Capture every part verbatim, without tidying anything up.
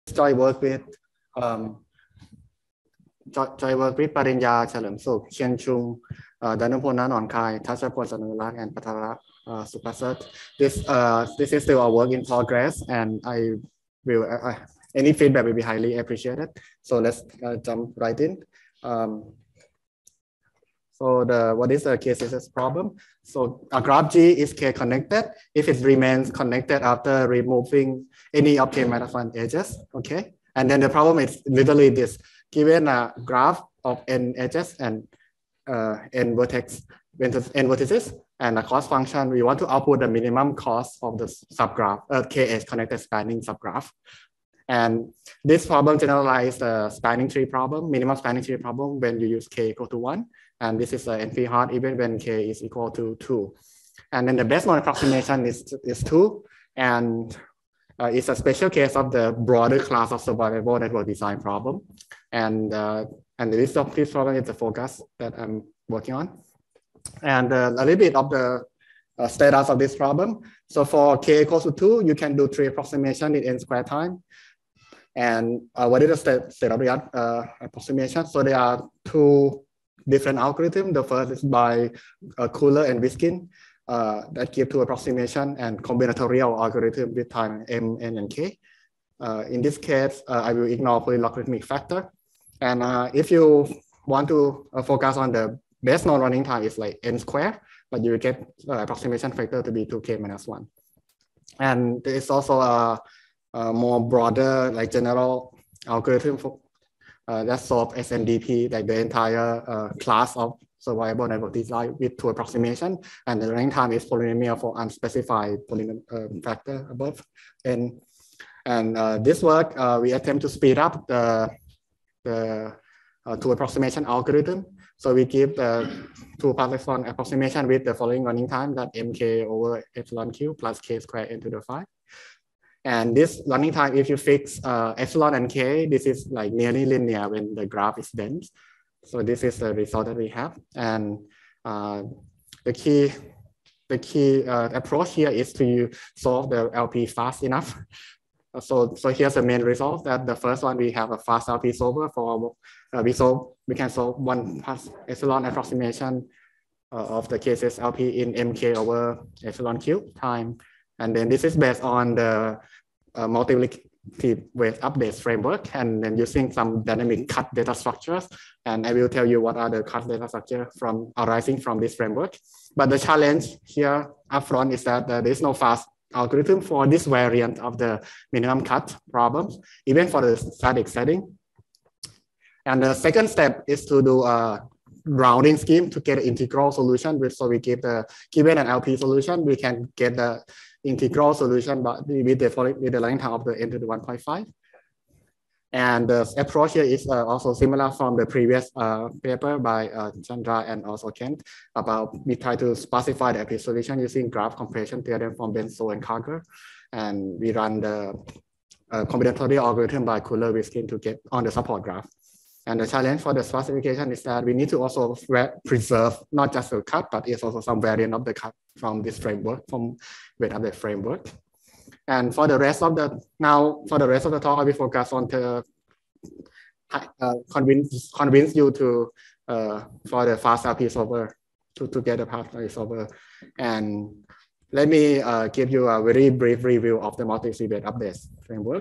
joy work with um, joy, joy work with ปริญญาเฉลิมสุขเชียนชุง uh, ดานุพล ณ หนอนคาย ทัชพล สนุรักษ์ and ปัทร uh, สุภเสริฐ this uh, this is still a work in progress and I will uh, any feedback will be highly appreciated, so let's uh, jump right in. um, So the what is the k-cis problem? So a graph G is k-connected if it remains connected after removing any of k minus one edges. Okay, and then the problem is literally this: given a graph of n edges and uh, n vertex n vertices and a cost function, we want to output the minimum cost of the subgraph, uh, k-edge connected spanning subgraph. And this problem generalizes the spanning tree problem, minimum spanning tree problem when you use k equal to one. And this is an N P hard even when k is equal to two. And then the best known approximation is, is two. And uh, it's a special case of the broader class of survivable network design problem. And, uh, and the list of this problem is the focus that I'm working on. And uh, a little bit of the uh, status of this problem. So for k equals to two, you can do three approximation in n square time. And uh, what is the state, state of the art uh, approximation? So there are two different algorithms. The first is by uh, Kuller and Wiskin uh, that give two approximation and combinatorial algorithm with time m, n, and k. Uh, in this case, uh, I will ignore polylogarithmic factor. And uh, if you want to uh, focus on the best known running time is like n square, but you get uh, approximation factor to be two k minus one. And there is also a, a more broader, like general algorithm for Uh, that solve S N D P, like the entire uh, class of survivable network design with two approximation, and the running time is polynomial for unspecified polynomial uh, factor above. And and uh, this work uh, we attempt to speed up the the uh, two approximation algorithm. So we give the two plus one approximation with the following running time, that mk over epsilon q plus k squared into the five. And this running time, if you fix uh, epsilon and k, this is like nearly linear when the graph is dense. So this is the result that we have. And uh, the key, the key uh, approach here is to solve the L P fast enough. So, so here's the main result, that the first one, we have a fast L P solver for, uh, we solve, we can solve one plus epsilon approximation uh, of the cases L P in mk over epsilon cube time. And then this is based on the uh, multiplicative weight updates framework, and then using some dynamic cut data structures. And I will tell you what are the cut data structures from arising from this framework. But the challenge here upfront is that uh, there is no fast algorithm for this variant of the minimum cut problems, even for the static setting. And the second step is to do a rounding scheme to get an integral solution. So we give the, given an L P solution, we can get the integral solution but with the with the length of the n to the one point five. And the approach here is uh, also similar from the previous uh, paper by uh, Chandra and also Kent about we try to specify the L P solution using graph compression theorem from Benzo and Karger. And we run the uh, combinatorial algorithm by Kuller Wiskin to get on the support graph. And the challenge for the specification is that we need to also preserve not just the cut, but it's also some variant of the cut from this framework, from weight of the framework. And for the rest of the, now for the rest of the talk, I will focus on to uh, convince, convince you to, uh, for the fast L P solver, to, to get a fast L P solver. And let me uh, give you a very brief review of the multi-weight updates framework.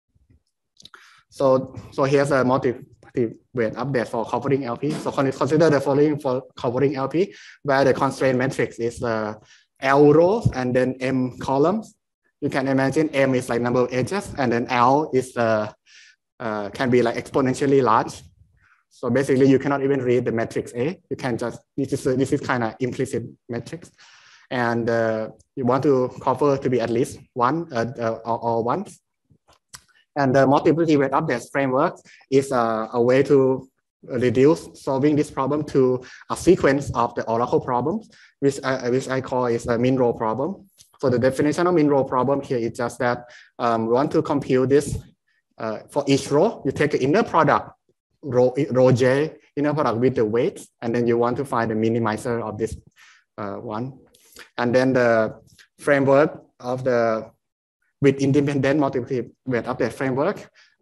So, so here's a multi weight update for covering L P. So consider the following for covering L P, where the constraint matrix is the L rows and then M columns. You can imagine M is like number of edges, and then L is the uh, can be like exponentially large. So basically, you cannot even read the matrix A. You can just this is this is kind of implicit matrix, and uh, you want to cover to be at least one uh, uh, or, or once. And the multiplicative weight updates framework is uh, a way to reduce solving this problem to a sequence of the oracle problems, which I, which I call is a min row problem. So the definition of min row problem here is just that um, we want to compute this uh, for each row. You take the inner product, row, row J, inner product with the weights, and then you want to find the minimizer of this uh, one. And then the framework of the with independent multiplicative weight update framework,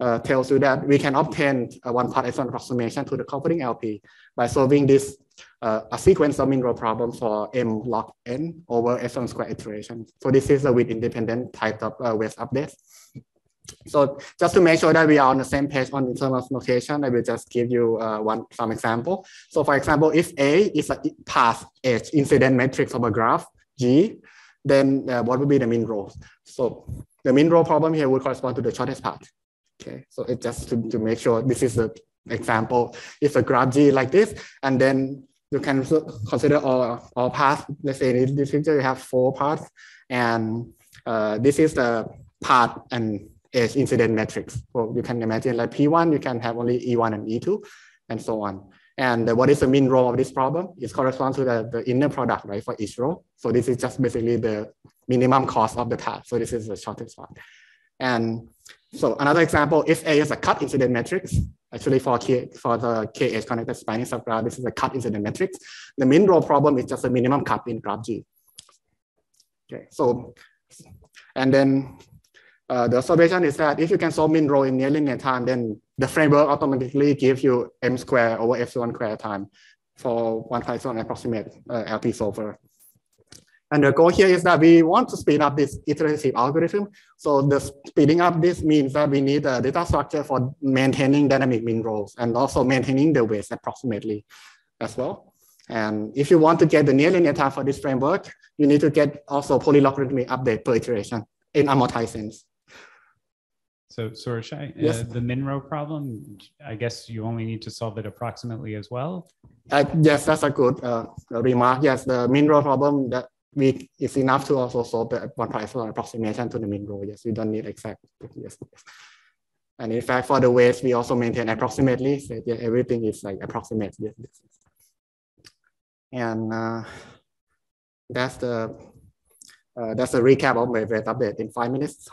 uh, tells you that we can obtain a one part epsilon approximation to the comforting L P by solving this uh, a sequence of min-row problem for m log n over epsilon square iteration. So this is a width independent type of uh, weight update. So just to make sure that we are on the same page on in terms of notation, I will just give you uh, one some example. So for example, if A is a path H incident matrix of a graph G, then uh, what would be the min row? So the min row problem here would correspond to the shortest path. Okay, so it's just to, to make sure this is the example. If a graph G like this, and then you can consider all, all paths. Let's say in this picture you have four paths, and uh, this is the path and H incident matrix. So you can imagine like P one, you can have only E one and E two, and so on. And uh, what is the min row of this problem? It corresponds to the, the inner product, right, for each row. So this is just basically the minimum cost of the path. So this is the shortest one. And so another example, if A is a cut incident matrix, actually for K, for the K H connected spanning subgraph, this is a cut incident matrix. The min row problem is just a minimum cut in graph G. Okay, so, and then uh, the observation is that if you can solve min row in near linear time, then the framework automatically gives you m square over epsilon square time for one Python approximate uh, L P solver. And the goal here is that we want to speed up this iterative algorithm. So the speeding up this means that we need a data structure for maintaining dynamic min rows and also maintaining the weights approximately as well. And if you want to get the near linear time for this framework, you need to get also polylogarithmic update per iteration in amortized sense. So, Surashai, yes. uh, the min row problem, I guess you only need to solve it approximately as well? Uh, yes, that's a good uh, remark. Yes, the min row problem that we is enough to also solve the one part epsilon approximation to the min row. Yes, we don't need exact. Yes, yes. And in fact, for the weights, we also maintain approximately. So yeah, everything is like approximate. Yes, yes. And uh, that's the uh, that's a recap of my weight update in five minutes.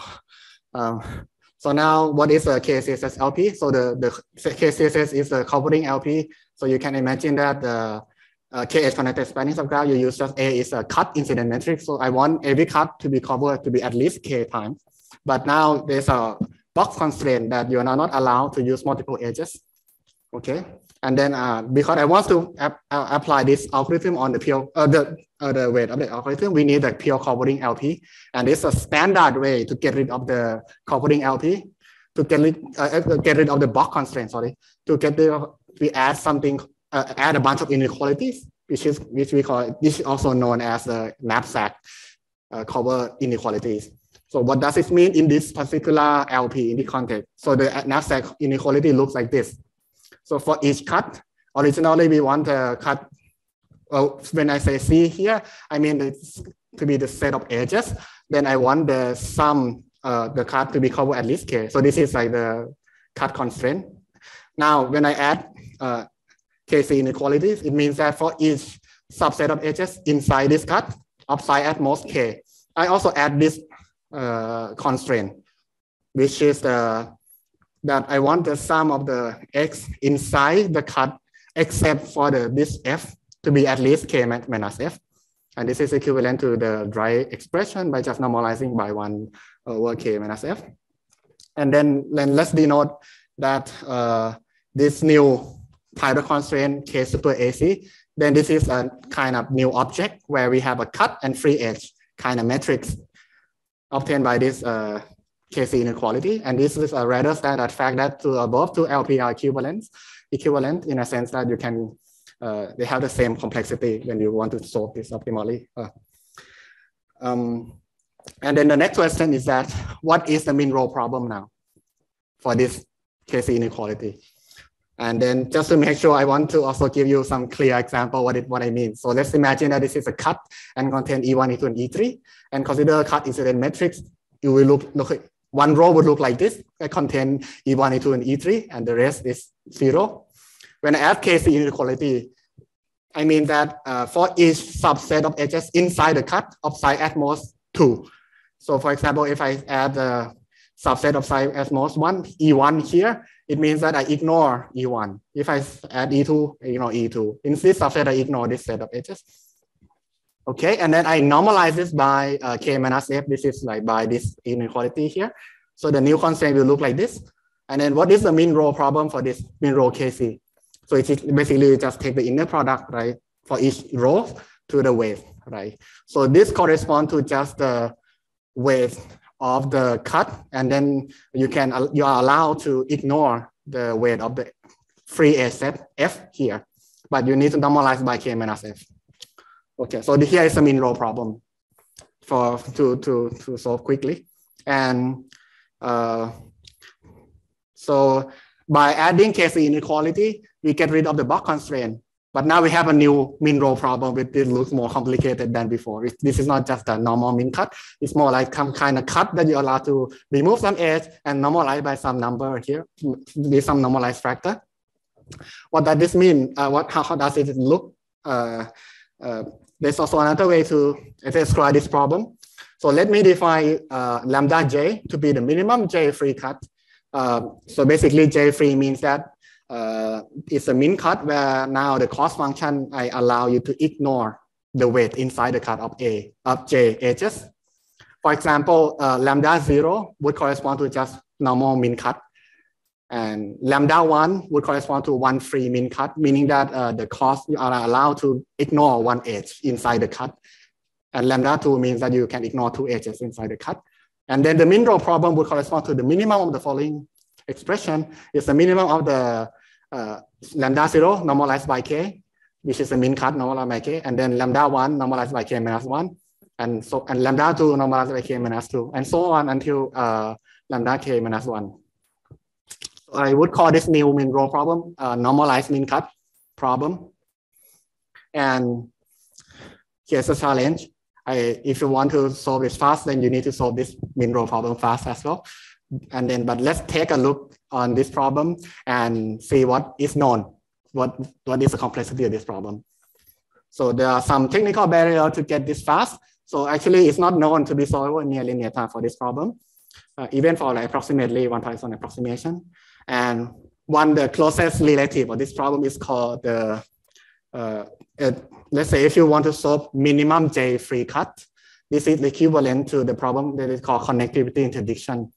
um, So now what is a K C S S L P? So the, the K C S S is the covering L P. So you can imagine that the uh, K H connected spanning subgraph, you use just A is a cut incident matrix. So I want every cut to be covered to be at least K times. But now there's a box constraint that you are not allowed to use multiple edges. Okay. And then uh, because I want to ap uh, apply this algorithm on the pure, uh, the, uh, the weight of the algorithm, we need a pure covering L P. And it's a standard way to get rid of the covering L P, to get rid, uh, get rid of the box constraint, sorry, to get the, we add something, uh, add a bunch of inequalities, which is, which we call, this is also known as the knapsack uh, cover inequalities. So what does it mean in this particular L P in the context? So the knapsack inequality looks like this. So for each cut, originally we want to cut, well, when I say C here, I mean it's to be the set of edges. Then I want the sum, uh, the cut to be covered at least K. So this is like the cut constraint. Now, when I add uh, K C inequalities, it means that for each subset of edges inside this cut, upside at most K, I also add this uh, constraint, which is the that I want the sum of the x inside the cut except for the this f to be at least k minus f. And this is equivalent to the dry expression by just normalizing by one over k minus f. And then, then let's denote that uh, this new Taylor constraint k super A C, then this is a kind of new object where we have a cut and free edge kind of matrix obtained by this uh, K C inequality. And this is a rather standard fact that to above two L P are equivalent, equivalent in a sense that you can, uh, they have the same complexity when you want to solve this optimally. Uh, um, and then the next question is that, what is the min row problem now for this K C inequality? And then just to make sure, I want to also give you some clear example what it what I mean. So let's imagine that this is a cut and contain E one, E two, and E three, and consider a cut incident matrix. You will look, look one row would look like this. It contain E one, E two, and E three, and the rest is zero. When I add K C inequality, I mean that uh, for each subset of edges inside the cut, upside at most two. So for example, if I add the subset of side at most one, E one here, it means that I ignore E one. If I add E two, I ignore E two. In this subset, I ignore this set of edges. Okay, and then I normalize this by uh, k minus f. This is like by this inequality here. So the new constraint will look like this. And then what is the mean row problem for this mean row K C? So it is basically just take the inner product, right, for each row to the weight, right? So this corresponds to just the weight of the cut, and then you can you are allowed to ignore the weight of the free edge set F here, but you need to normalize by K minus F. Okay, so here is a mean row problem for to to to solve quickly, and uh, so by adding K C inequality, we get rid of the box constraint. But now we have a new mean row problem, which it looks more complicated than before. It, this is not just a normal mean cut. It's more like some kind of cut that you're allowed to remove some edge and normalize by some number here, with some normalized factor. What does this mean? Uh, what, how, how does it look? Uh, uh, there's also another way to describe this problem. So let me define uh, lambda j to be the minimum j free cut. Uh, so basically j free means that uh, it's a min cut where now the cost function, I allow you to ignore the weight inside the cut of a of j edges. For example, uh, lambda zero would correspond to just normal min cut, and lambda one would correspond to one free min cut, meaning that uh, the cost you are allowed to ignore one edge inside the cut, and lambda two means that you can ignore two edges inside the cut. And then the min row problem would correspond to the minimum of the following expression. Is the minimum of the uh, lambda zero normalized by k, which is the min cut normalized by k, and then lambda one normalized by k minus one, and so and lambda two normalized by k minus two, and so on until uh, lambda k minus one. So I would call this new min row problem uh, normalized min cut problem. And here's a challenge. I, if you want to solve this fast, then you need to solve this min row problem fast as well. And then, but let's take a look on this problem and see what is known. What, what is the complexity of this problem? So there are some technical barriers to get this fast. So actually, it's not known to be solved in near linear time for this problem, uh, even for like approximately one Poisson approximation. And one, the closest relative of this problem is called the, uh, it, let's say if you want to solve minimum J free cut, this is equivalent to the problem that is called connectivity interdiction.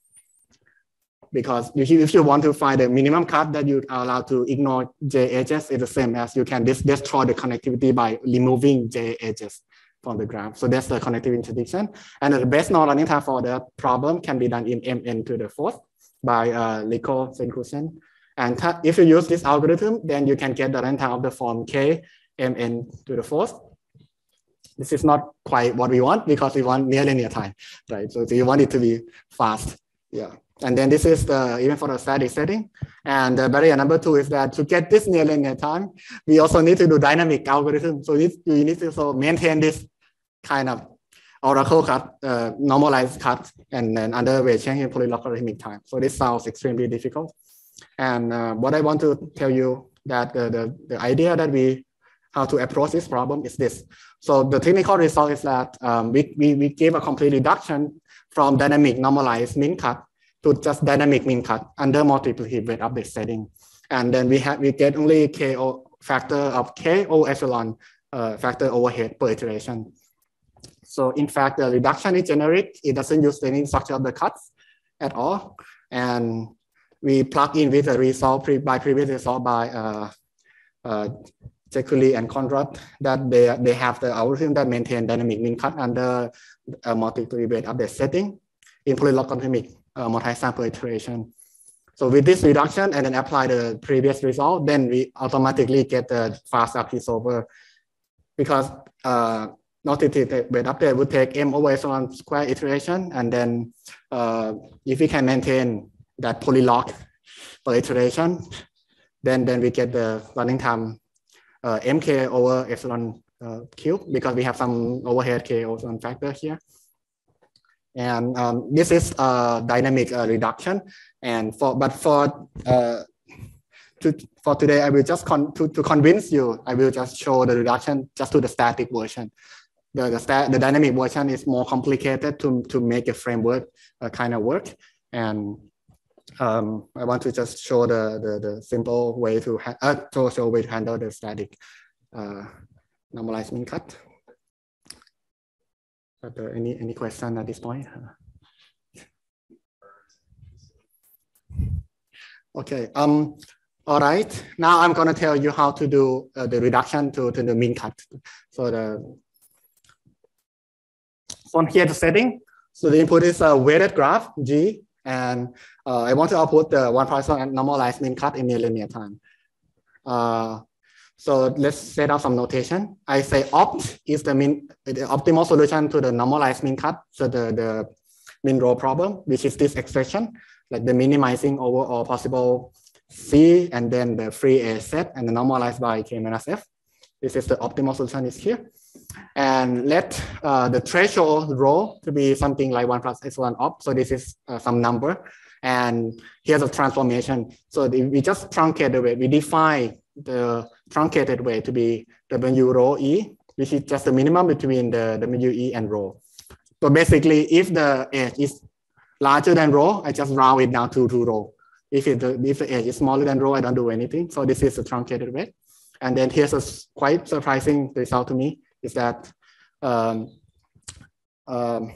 Because if you, if you want to find the minimum cut that you are allowed to ignore J edges, it's the same as you can dis destroy the connectivity by removing J edges from the graph. So that's the connectivity interdiction. And the best non-running time for the problem can be done in M N to the fourth by uh, Lico inclusion. And if you use this algorithm, then you can get the runtime of the form K M N to the fourth. This is not quite what we want because we want near linear time, right? So, so you want it to be fast, yeah. And then this is the even for the static setting. And the barrier number two is that to get this near linear time, we also need to do dynamic algorithm. So you need to also maintain this kind of oracle cut, uh, normalized cut, and then under weight change in polylogarithmic time. So this sounds extremely difficult. And uh, what I want to tell you that the, the, the idea that we, how to approach this problem is this. So the technical result is that um, we, we, we gave a complete reduction from dynamic normalized min cut to just dynamic min cut under multiplicative weight update setting. And then we have, we get only K O factor of K O epsilon uh, factor overhead per iteration. So in fact, the reduction is generic. It doesn't use any structure of the cuts at all. And we plug in with the result pre by previous result by uh, uh, Jekuli and Conrad that they, they have the algorithm that maintain dynamic min cut under a multiplicative weight update setting in polylogarithmic uh, multi-sample iteration. So with this reduction and then apply the previous result, then we automatically get the fast R P solver because uh, multiplicative weight update would take M over epsilon square iteration. And then uh, if we can maintain that polylog per iteration, then, then we get the running time uh, M K over epsilon uh, cube because we have some overhead K epsilon factor here. And um, this is a dynamic uh, reduction. And for, but for, uh, to, for today, I will just, con to, to convince you, I will just show the reduction just to the static version. The, the, stat the dynamic version is more complicated to, to make a framework uh, kind of work. And um, I want to just show the, the, the simple way to, uh, to show way to handle the static uh, normalized min cut. But, uh, any, any question at this point? Okay. Um. All right. Now I'm going to tell you how to do uh, the reduction to, to the min cut. So the from here the setting. So the input is a weighted graph G, and uh, I want to output the one Poisson and normalized min cut in near linear time. Uh, so let's set up some notation. I say opt is the min the optimal solution to the normalized min cut. So the the min row problem, which is this expression, like the minimizing over all possible C and then the free A set and the normalized by K minus F. This is the optimal solution is here. And let uh, the threshold row to be something like one plus epsilon opt. So this is uh, some number. And here's a transformation. So the, we just truncate the way. We define the truncated way to be W rho E, which is just the minimum between the W E and rho. So basically, if the edge is larger than rho, I just round it down to, to rho. If, it, if the edge is smaller than rho, I don't do anything. So this is a truncated way. And then here's a quite surprising result to me is that um, um,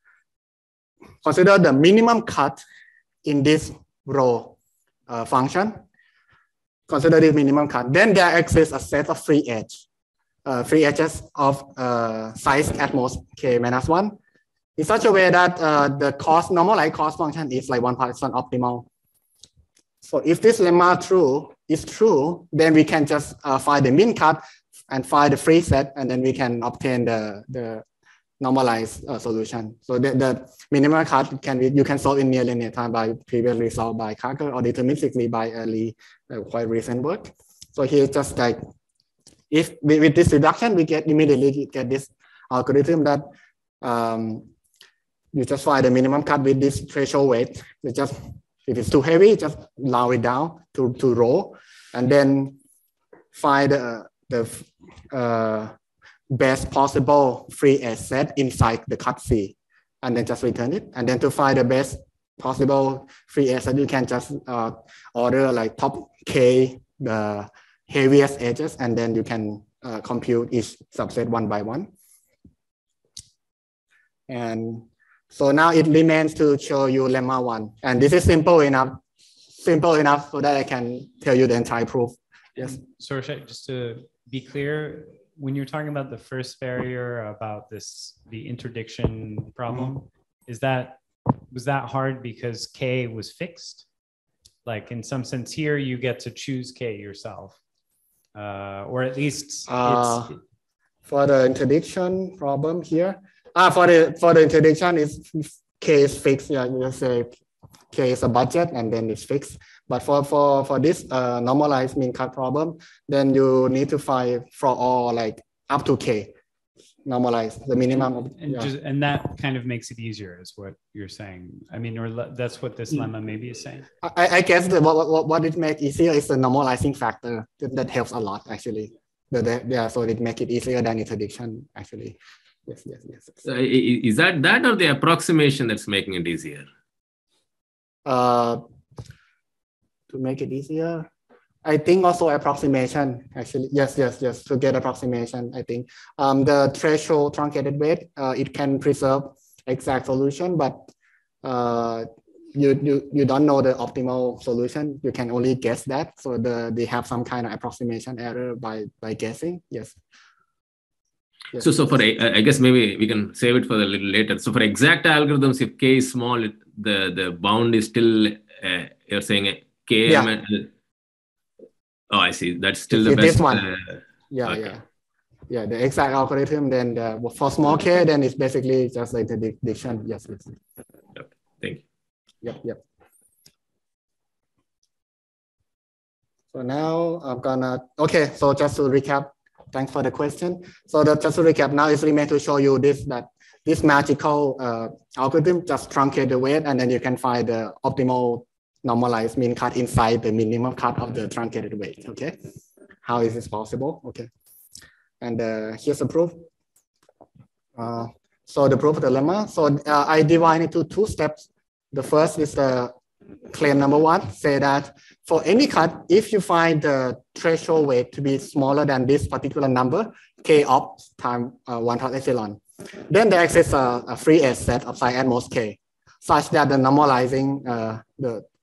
consider the minimum cut in this rho uh, function. Consider the minimum cut. Then there exists a set of free edge, uh, free edges of uh, size at most k minus one, in such a way that uh, the cost normalized cost function is like one Poisson optimal. So if this lemma true is true, then we can just uh, find the min cut and find the free set, and then we can obtain the, the normalized uh, solution. So the, the minimum cut can be, you can solve in near linear time by previously solved by Karker or deterministically by early uh, quite recent work. So here just like, if we, with this reduction, we get immediately get this algorithm that um, you just find the minimum cut with this threshold weight. We just, if it's too heavy, just lower it down to, to rho, and then find uh, the uh, best possible free edge set inside the cut C, and then just return it. And then to find the best possible free edge set, you can just uh, order like top K, the heaviest edges, and then you can uh, compute each subset one by one. And so now it remains to show you lemma one. And this is simple enough, simple enough so that I can tell you the entire proof. Yes. So just to be clear, when you're talking about the first barrier about this, the interdiction problem, mm-hmm. is that, was that hard because K was fixed? Like in some sense here, you get to choose K yourself, uh, or at least uh, it's... For the interdiction problem here, Ah, for the for the interdiction is K is fixed. Yeah, you just say K is a budget and then it's fixed. But for for for this uh, normalized min cut problem, then you need to find for all like up to K, normalize the minimum. Of, and, yeah. just, and that kind of makes it easier, is what you're saying. I mean, or that's what this lemma maybe is saying. I, I guess the, what what what it makes easier is the normalizing factor that, that helps a lot actually. The, the, yeah, so it makes it easier than interdiction actually. Yes, yes, yes. So is that that or the approximation that's making it easier? Uh, to make it easier, I think also approximation actually. Yes, yes, yes. To get approximation, I think um, the threshold truncated weight uh, it can preserve exact solution, but uh, you you you don't know the optimal solution. You can only guess that. So the they have some kind of approximation error by by guessing. Yes. Yes. So, so for, I guess maybe we can save it for a little later. So for exact algorithms, if K is small, it, the, the bound is still, uh, you're saying K. Yeah. M, oh, I see. That's still the it's best. This one. Uh, yeah, okay. yeah. Yeah, the exact algorithm, then the, for small K, then it's basically just like the interdiction. Yes, yes. Okay. Thank you. Yep, yep. So now I'm gonna, okay, so just to recap, thanks for the question. So that just to recap, now it's remain to show you this, that this magical uh, algorithm just truncate the weight, and then you can find the optimal normalized min cut inside the minimum cut of the truncated weight, okay? How is this possible? Okay. And uh, here's the proof. Uh, so the proof of the lemma. So uh, I divide it into two steps. The first is the claim number one, say that for any cut, if you find the threshold weight to be smaller than this particular number, K opt time uh, one plus epsilon, then there exists a, a free edge set of psi at most K, such that the normalizing, uh, the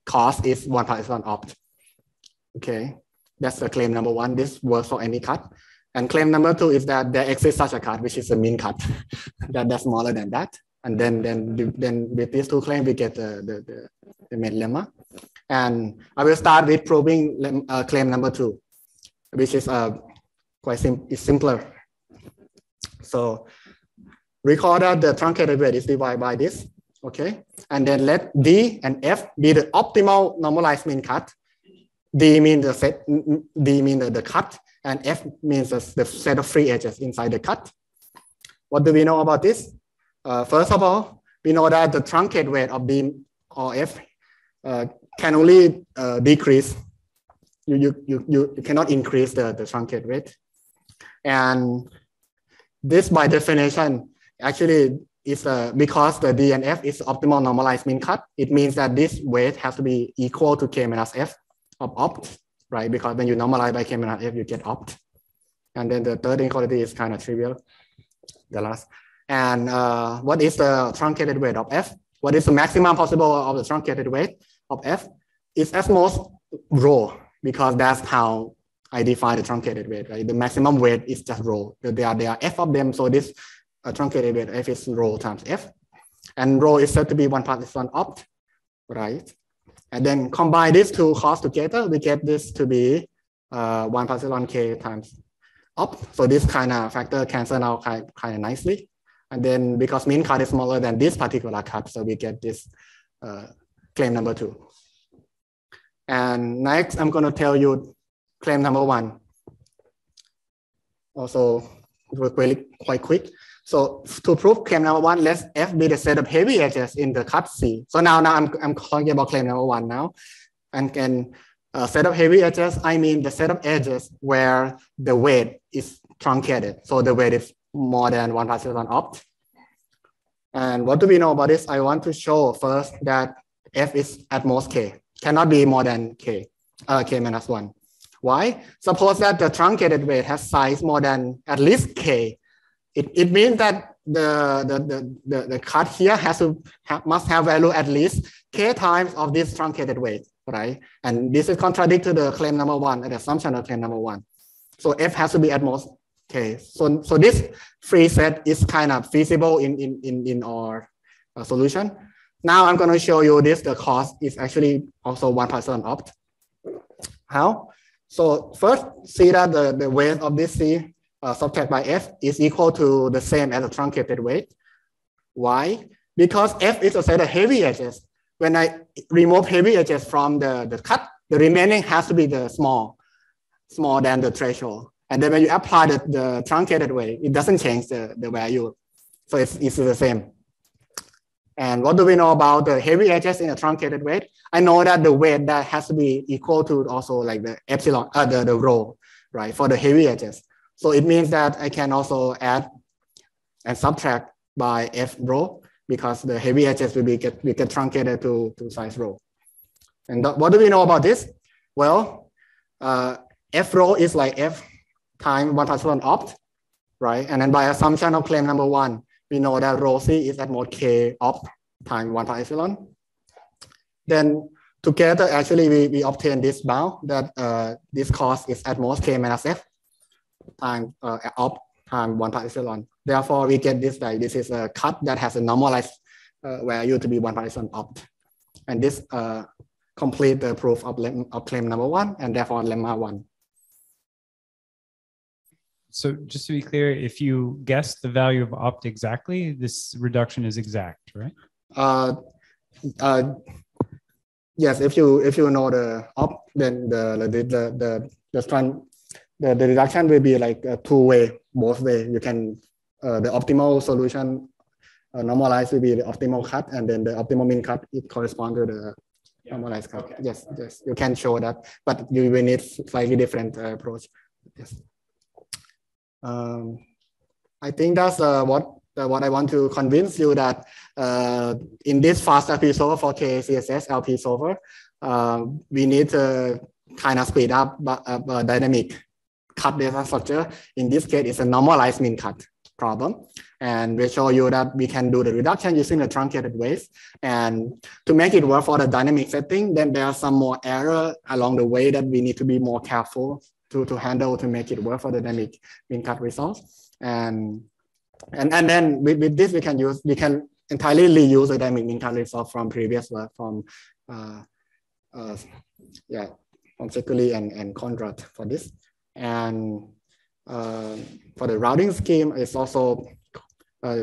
cost is one part epsilon opt. Okay, that's the claim number one. This works for any cut. And claim number two is that there exists such a cut, which is a mean cut that that's smaller than that. And then, then, then with these two claims, we get the, the, the, the main lemma. And I will start with proving uh, claim number two, which is uh, quite sim is simpler. So recall that the truncated weight is divided by this, okay? And then let D and F be the optimal normalized mean cut. D means the set, D means the, the cut, and F means the, the set of free edges inside the cut. What do we know about this? Uh, first of all, we know that the truncate weight of D or F uh, can only uh, decrease. You, you, you, you cannot increase the, the truncate weight. And this by definition actually is uh, because the D and F is optimal normalized mean cut. It means that this weight has to be equal to K minus F of opt, right? Because when you normalize by K minus F, you get opt. And then the third inequality is kind of trivial, the last. And uh, what is the truncated weight of F? What is the maximum possible of the truncated weight of F? It's at most rho, because that's how I define the truncated weight, right? The maximum weight is just rho. There are, there are F of them, so this uh, truncated weight F is rho times F. And rho is said to be one part epsilon opt, right? And then combine these two costs together, we get this to be uh, one part epsilon K times opt. So this kind of factor cancel out kind, kind of nicely. And then because mean cut is smaller than this particular cut, so we get this uh, claim number two. And next, I'm going to tell you claim number one. Also, it was really quite quick. So to prove claim number one, let's F be the set of heavy edges in the cut C. So now, now I'm, I'm talking about claim number one now. And can uh, set of heavy edges, I mean the set of edges where the weight is truncated. So the weight is more than one part epsilon opt. And what do we know about this? I want to show first that F is at most K, cannot be more than K, uh, K minus one. Why? Suppose that the truncated weight has size more than at least K. It, it means that the, the, the, the, the cut here has to have, must have value at least K times of this truncated weight, right? And this is contradictory to the claim number one, the assumption of claim number one. So F has to be at most K. So, so this free set is kind of feasible in, in, in, in our uh, solution. Now I'm going to show you this. The cost is actually also one part epsilon opt. How? So first, see that the, the weight of this C uh, subtract by F is equal to the same as the truncated weight. Why? Because F is a set of heavy edges. When I remove heavy edges from the, the cut, the remaining has to be the small, smaller than the threshold. And then when you apply the, the truncated weight, it doesn't change the, the value. So it's, it's the same. And what do we know about the heavy edges in a truncated weight? I know that the weight that has to be equal to also like the epsilon, uh, the, the rho, right, for the heavy edges. So it means that I can also add and subtract by F rho, because the heavy edges will be get, will get truncated to, to size rho. And th what do we know about this? Well, uh, F rho is like F times one part epsilon opt, right? And then by assumption of claim number one, we know that rho C is at most K opt times one part epsilon. Then together, actually, we, we obtain this bound that uh, this cost is at most K minus F times uh, opt times one part epsilon. Therefore, we get this like this is a cut that has a normalized uh, value to be one part epsilon opt. And this uh, complete the proof of, of claim number one, and therefore lemma one. So just to be clear, if you guess the value of opt exactly, this reduction is exact, right? Uh, uh, yes, if you if you know the opt, then the the the the the, the, the, the reduction will be like a two-way, both way. You can uh, the optimal solution uh, normalized will be the optimal cut, and then the optimal mean cut it corresponds to the yeah. normalized cut. Okay. Yes, yes, you can show that, but you will need slightly different uh, approach. Yes. Um, I think that's uh, what uh, what I want to convince you that uh, in this fast L P solver for K C S S L P solver, uh, we need to kind of speed up uh, uh, dynamic cut data structure. In this case, it's a normalized mean cut, problem. And we show you that we can do the reduction using the truncated ways. And to make it work for the dynamic setting, then there are some more error along the way that we need to be more careful to, to handle to make it work for the dynamic min cut results. And, and, and then with, with this, we can use, we can entirely reuse the dynamic min cut result from previous work from, uh, uh, yeah, from Seculi and, and Conrad for this. And uh, for the routing scheme, it's also, uh,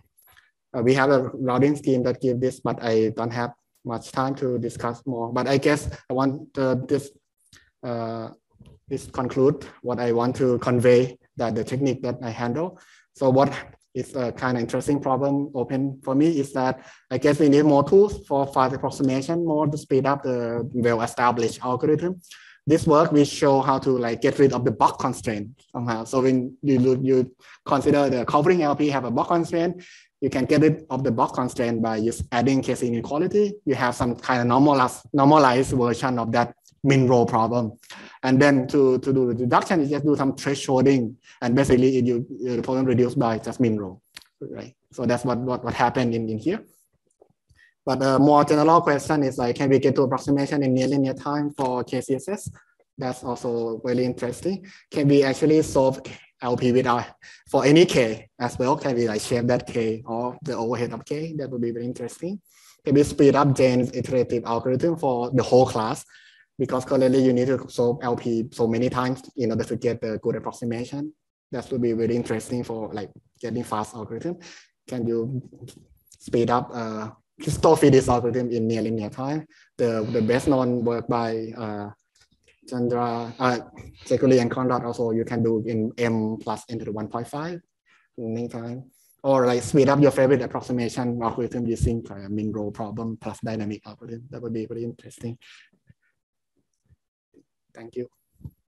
uh, we have a routing scheme that gives this, but I don't have much time to discuss more. But I guess I want uh, this, uh, this conclude what I want to convey, that the technique that I handle. So what is a kind of interesting problem open for me is that I guess we need more tools for fast approximation, more to speed up the well-established algorithm. This work, we show how to like get rid of the Box constraint somehow. So when you, you consider the covering L P have a Box constraint, you can get rid of the Box constraint by just adding K C inequality. You have some kind of normalized, normalized version of that min row problem. And then to, to do the deduction, you just do some thresholding. And basically it, you, the problem reduced by just min row, right? So that's what, what, what happened in, in here. But a more general question is like, can we get to approximation in near linear time for K C S S? That's also very interesting. Can we actually solve L P without, for any K as well? Can we like shape that K or the overhead of K? That would be very interesting. Can we speed up Jane's iterative algorithm for the whole class? Because currently you need to solve L P so many times in order to get the good approximation. That would be very interesting for like getting fast algorithm. Can you speed up uh, still fit this algorithm in near linear time? The, the best known work by uh, Chandra, uh, Seculi and Conrad also you can do in M plus n to the one point five in time. Or like speed up your favorite approximation algorithm using uh, min row problem plus dynamic algorithm. That would be very interesting. Thank you.